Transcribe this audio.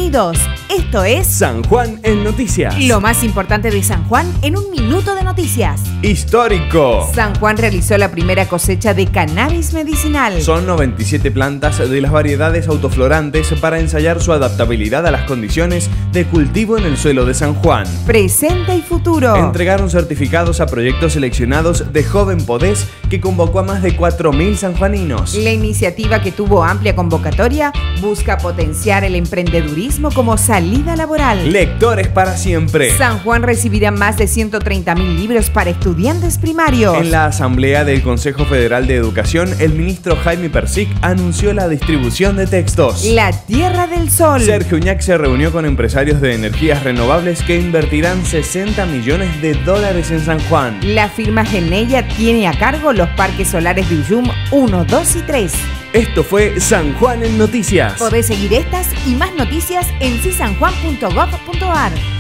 Bienvenidos. Esto es San Juan en Noticias. Lo más importante de San Juan en un minuto de noticias. Histórico. San Juan realizó la primera cosecha de cannabis medicinal. Son 97 plantas de las variedades autoflorantes para ensayar su adaptabilidad a las condiciones de cultivo en el suelo de San Juan. Presente y futuro. Entregaron certificados a proyectos seleccionados de Joven Podés, que convocó a más de 4.000 sanjuaninos. La iniciativa, que tuvo amplia convocatoria, busca potenciar el emprendedurismo como salida laboral. Lectores para siempre. San Juan recibirá más de 130.000 libros para estudiantes primarios. En la Asamblea del Consejo Federal de Educación, el ministro Jaime Persic anunció la distribución de textos. La Tierra del Sol. Sergio Uñac se reunió con empresarios de energías renovables que invertirán $60 millones en San Juan. La firma Geneia tiene a cargo los parques solares de Uyum 1, 2 y 3. Esto fue San Juan en Noticias. Podés seguir estas y más noticias en cisanjuan.gov.ar.